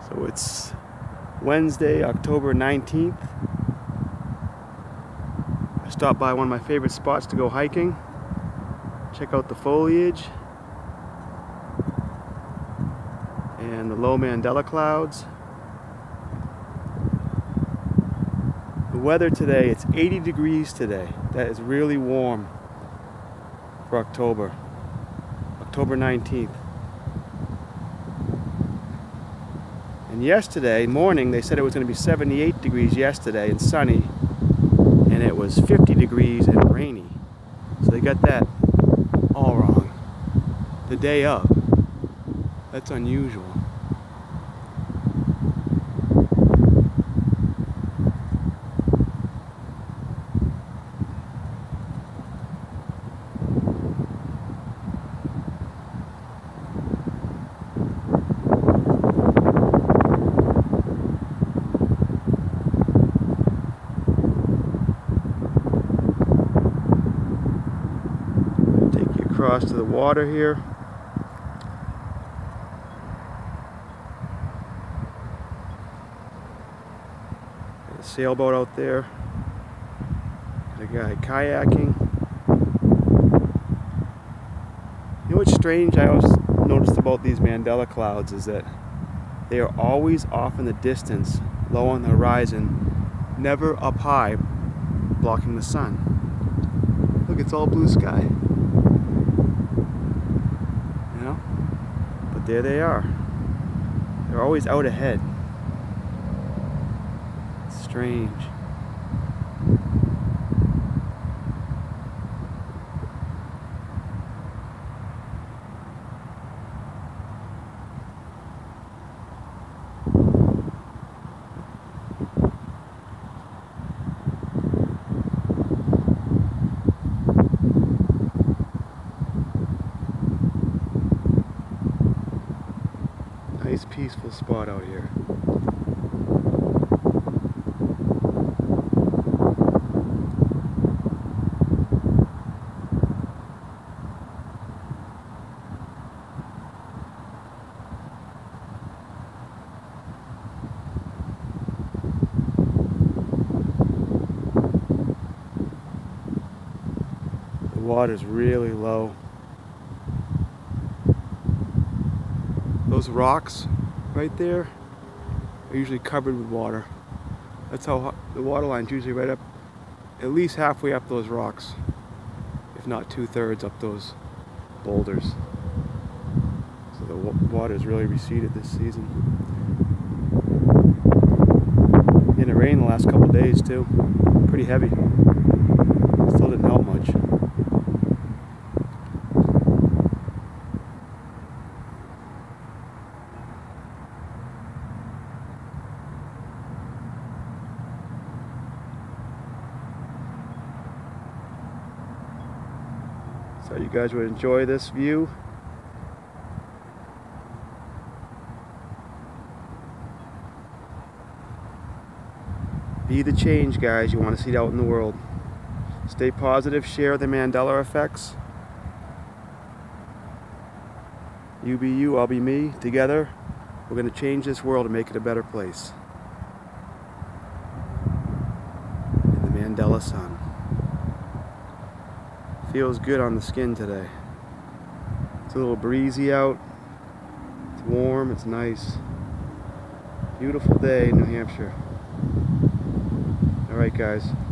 So it's Wednesday, October 19th. I stopped by one of my favorite spots to go hiking. Check out the foliage and the low Mandela clouds. The weather today, it's 80 degrees today. That is really warm for October 19th. And yesterday morning they said it was going to be 78 degrees yesterday and sunny, and it was 50 degrees and rainy. So they got that all wrong the day of. That's unusual. Across to the water here. Got a sailboat out there. Got a guy kayaking. You know what's strange I always noticed about these Mandela clouds is that they are always off in the distance, low on the horizon, never up high, blocking the sun. Look, it's all blue sky. But there they are. They're always out ahead. It's strange. Nice peaceful spot out here. The water's really low. Those rocks right there are usually covered with water. That's how the water line's usually right up, at least halfway up those rocks, if not 2/3 up those boulders. So the water's really receded this season. And it rained the last couple of days too. Pretty heavy. Still didn't help much. So you guys would enjoy this view. Be the change, guys, you want to see out in the world. Stay positive, share the Mandela effects. You be you, I'll be me. Together, we're going to change this world and make it a better place. In the Mandela sun. Feels good on the skin today. It's a little breezy out. It's warm, it's nice. Beautiful day in New Hampshire. Alright guys.